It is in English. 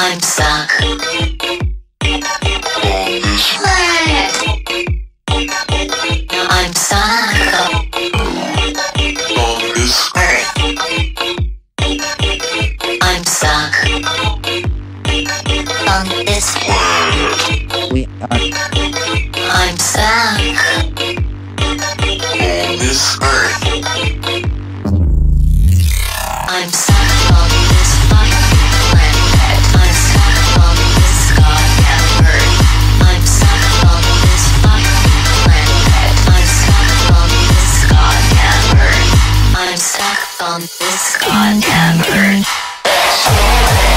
I'm stuck on this planet. I'm stuck on this earth. I'm stuck on this planet. I'm stuck on this earth. I'm stuck on this fucking planet. I'm stuck on this goddamn earth. I'm stuck on this fucking planet. I'm stuck on this goddamn earth. I'm stuck on this goddamn earth.